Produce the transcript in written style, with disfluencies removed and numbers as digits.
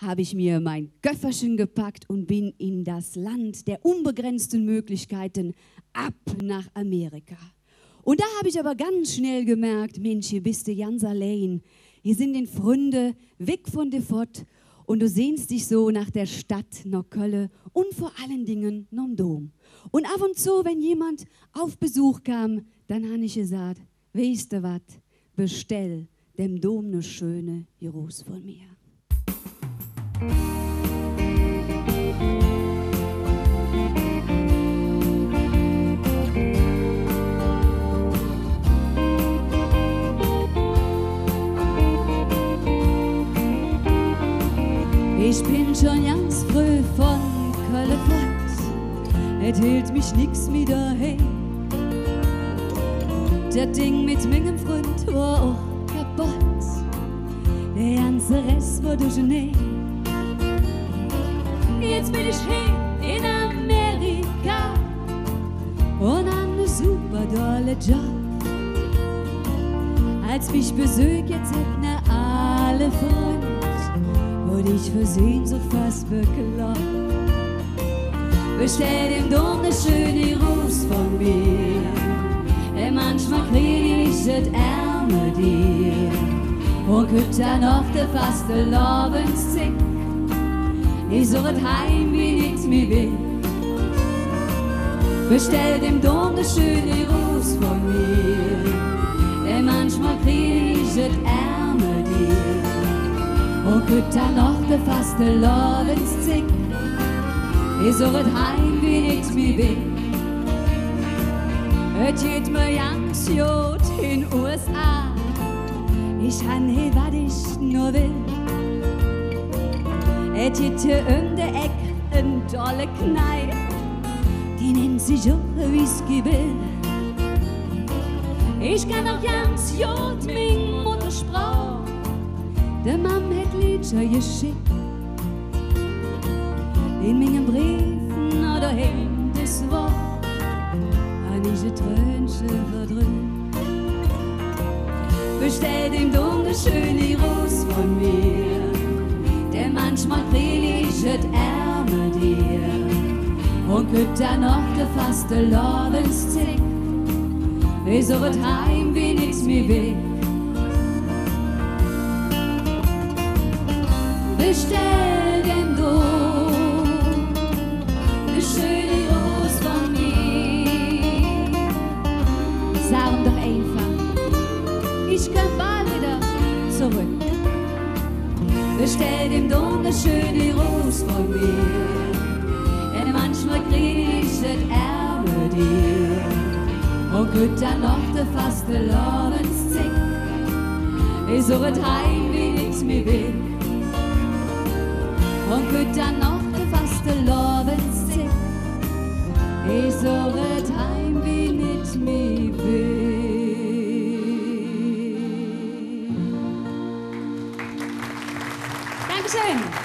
habe ich mir mein Köfferchen gepackt und bin in das Land der unbegrenzten Möglichkeiten ab nach Amerika. Und da habe ich aber ganz schnell gemerkt, Mensch, hier bist du ganz allein. Hier sind die Freunde weg von dir fort und du sehnst dich so nach der Stadt, nach Köln und vor allen Dingen nach dem Dom. Und ab und zu, wenn jemand auf Besuch kam, dann habe ich gesagt, weißt du was, bestell dem Dom eine schöne Gruß von mir. Ich bin schon ganz früh von Köln fort, es hielt mich nix mehr daheim. Das Ding mit meinem Freund war auch kaputt, der ganze Rest war durcheinander. Jetzt bin ich hier in Amerika und an ne super dolle Job. Als mich besucht, jetzt hätten alle Freunde, wurde ich versehen so fast bekloppt. Bestell dem Dom ne schöne Gruß von mir, denn manchmal krieg ich das Ärmel dir und kütt dann noch de faste Lobenszink. Ich such et heim wie nix mehr will. Bestell dem Dom ne schöne Gruß von mir, denn manchmal krieg ich das Ärmel dir und kütt dann noch de faste Lobenszink. Ich such et heim wie nix mehr will. Et geht mir ganz gut in USA. Ich han he, wat ich nur will. Et geht hier de Eck en tolle Kneipe, die nennt sich auch Whisky Bill. Ich kann auch ganz gut min Muttersprache, de Mam het Lieder geschickt. In meinen Briefen oder in das Wort han ich ein Trönchen verdrückt. Bestell dem Dom ne schöne Gruß von mir, denn manchmal krieg ich et Ärmel dir und kütt dann noch de faste Lobenszink. Ich such et heim wie nix mehr will. Bestell dem Dom ne schöne Gruß von mir. Sag ihm doch einfach, ich komm bald wieder zurück. Bestell dem Dom ne schöne Gruß von mir, denn manchmal krieg ich et Ärmel dir und kütt dann noch de faste Lobenszink. Ich such et heim wie nix mehr will und kütt dann noch de faste Lobenszink. Ich such et heim wie nix mehr will. Dankeschön.